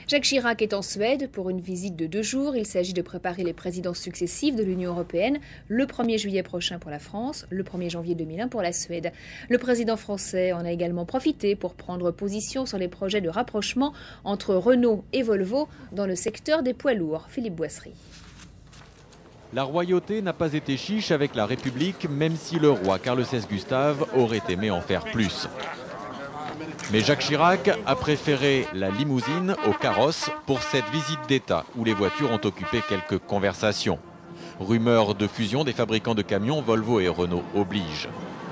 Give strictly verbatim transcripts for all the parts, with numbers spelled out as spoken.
Jacques Chirac est en Suède pour une visite de deux jours. Il s'agit de préparer les présidences successives de l'Union européenne, le premier juillet prochain pour la France, le premier janvier deux mille un pour la Suède. Le président français en a également profité pour prendre position sur les projets de rapprochement entre Renault et Volvo dans le secteur des poids lourds. Philippe Boisserie. La royauté n'a pas été chiche avec la République, même si le roi Carl seize Gustave aurait aimé en faire plus. Mais Jacques Chirac a préféré la limousine au carrosse pour cette visite d'État où les voitures ont occupé quelques conversations. Rumeur de fusion des fabricants de camions Volvo et Renault oblige.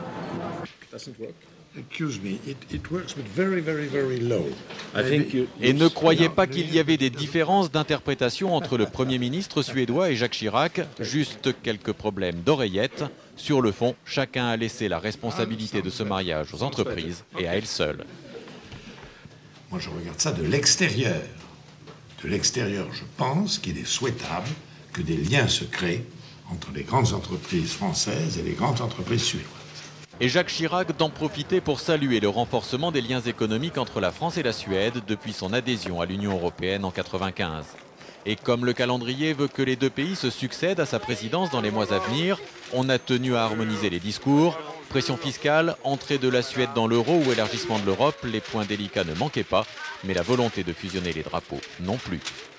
Et ne croyez pas qu'il y avait des différences d'interprétation entre le Premier ministre suédois et Jacques Chirac, juste quelques problèmes d'oreillettes. Sur le fond, chacun a laissé la responsabilité de ce mariage aux entreprises et à elles seules. Moi, je regarde ça de l'extérieur. De l'extérieur, je pense qu'il est souhaitable que des liens se créent entre les grandes entreprises françaises et les grandes entreprises suédoises. Et Jacques Chirac d'en profiter pour saluer le renforcement des liens économiques entre la France et la Suède depuis son adhésion à l'Union européenne en mille neuf cent quatre-vingt-quinze. Et comme le calendrier veut que les deux pays se succèdent à sa présidence dans les mois à venir, on a tenu à harmoniser les discours. Pression fiscale, entrée de la Suède dans l'euro ou élargissement de l'Europe, les points délicats ne manquaient pas, mais la volonté de fusionner les drapeaux non plus.